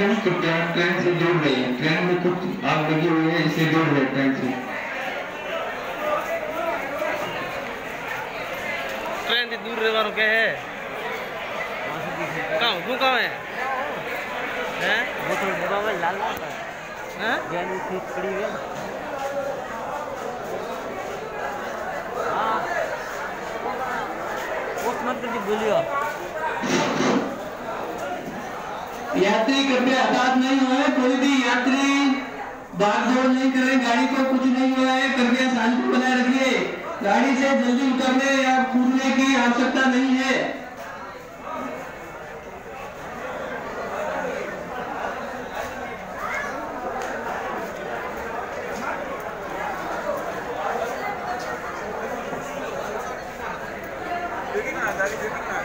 नहीं करते हैं, ट्रेन से जोड़ रहे हैं, ट्रेन में कुछ आग लगी हुई है इसे जोड़ रहे हैं ट्रेन से। ट्रेन से दूर रहने के है कहाँ वो कहाँ है हैं वो तो डब्बा में लाल लाल है जानी थी पड़ी है हाँ उस मत कर बोलियो। यात्री कृपया हताश नहीं हुए, कोई भी यात्री भागदौड़ नहीं करें, गाड़ी को कुछ नहीं हुआ है, कृपया शांति बनाए रखिए, गाड़ी से जल्दी उतरने या कूदने की आवश्यकता नहीं है। देखिए ना